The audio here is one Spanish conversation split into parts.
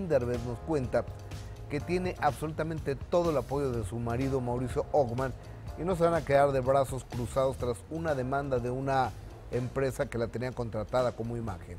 Aislinn Derbez nos cuenta que tiene absolutamente todo el apoyo de su marido Mauricio Ockman y no se van a quedar de brazos cruzados tras una demanda de una empresa que la tenía contratada como imagen.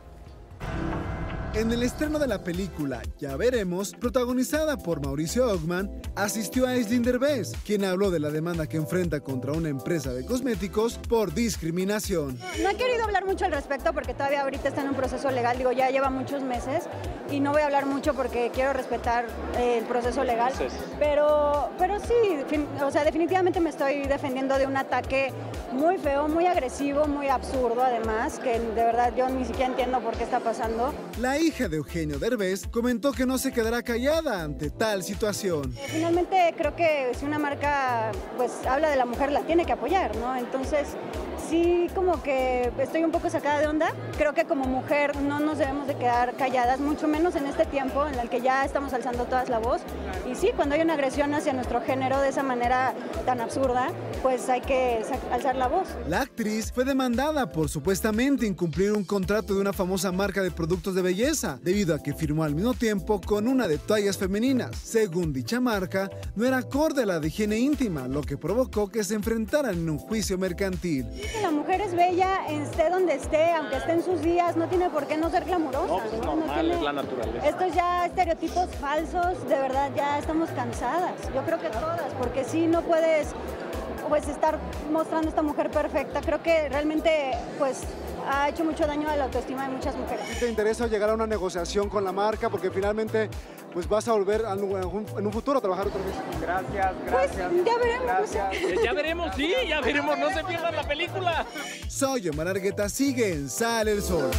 En el estreno de la película Ya Veremos, protagonizada por Mauricio Ockman, asistió a Aislinn Derbez, quien habló de la demanda que enfrenta contra una empresa de cosméticos por discriminación. No he querido hablar mucho al respecto porque todavía ahorita está en un proceso legal, digo, ya lleva muchos meses y no voy a hablar mucho porque quiero respetar el proceso legal, pero sí, o sea, definitivamente me estoy defendiendo de un ataque muy feo, muy agresivo, muy absurdo además, que de verdad yo ni siquiera entiendo por qué está pasando. La hija de Eugenio Derbez comentó que no se quedará callada ante tal situación. Finalmente creo que si una marca pues habla de la mujer la tiene que apoyar, ¿no? Entonces sí, como que estoy un poco sacada de onda. Creo que como mujer no nos debemos de quedar calladas, mucho menos en este tiempo en el que ya estamos alzando todas la voz. Y sí, cuando hay una agresión hacia nuestro género de esa manera tan absurda, pues hay que alzar la voz. La actriz fue demandada por supuestamente incumplir un contrato de una famosa marca de productos de belleza, debido a que firmó al mismo tiempo con una de toallas femeninas. Según dicha marca, no era acorde a la de higiene íntima, lo que provocó que se enfrentaran en un juicio mercantil. La mujer es bella, esté donde esté, aunque esté en sus días, no tiene por qué no ser glamurosa. No, pues normal, es la naturaleza. Estos ya estereotipos falsos, de verdad ya estamos cansadas. Yo creo que todas, porque sí no puedes pues estar mostrando a esta mujer perfecta. Creo que realmente pues ha hecho mucho daño a la autoestima de muchas mujeres. ¿Te interesa llegar a una negociación con la marca? Porque finalmente pues vas a volver en un futuro a trabajar otra vez. Gracias. Pues ya veremos. Gracias. Ya veremos, sí, ya veremos. No se pierdan la película. Soy Omar Argueta, sigue en Sale el Sol.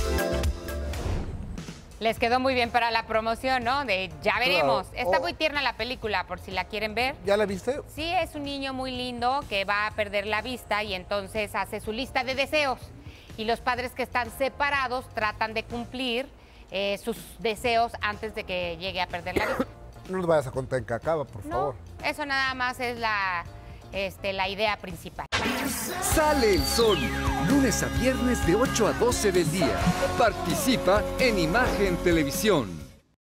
Les quedó muy bien para la promoción, ¿no? De Ya Veremos. Claro. Está muy tierna la película, por si la quieren ver. ¿Ya la viste? Sí, es un niño muy lindo que va a perder la vista y entonces hace su lista de deseos. Y los padres que están separados tratan de cumplir sus deseos antes de que llegue a perder la vista. No nos vayas a contar en qué acaba, por favor. No, eso nada más es la idea principal. Sale el Sol, lunes a viernes de 8 a 12 del día. Participa en Imagen Televisión.